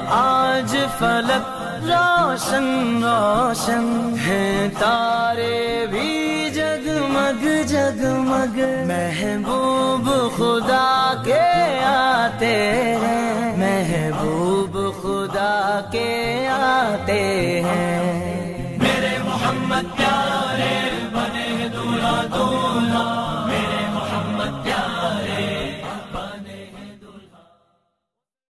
आज फलक रोशन रोशन हैं, तारे भी जगमग जगमग। महबूब खुदा के आते हैं, महबूब खुदा के आते हैं। मेरे मोहम्मद प्यारे बने दूल्हा दूल्हा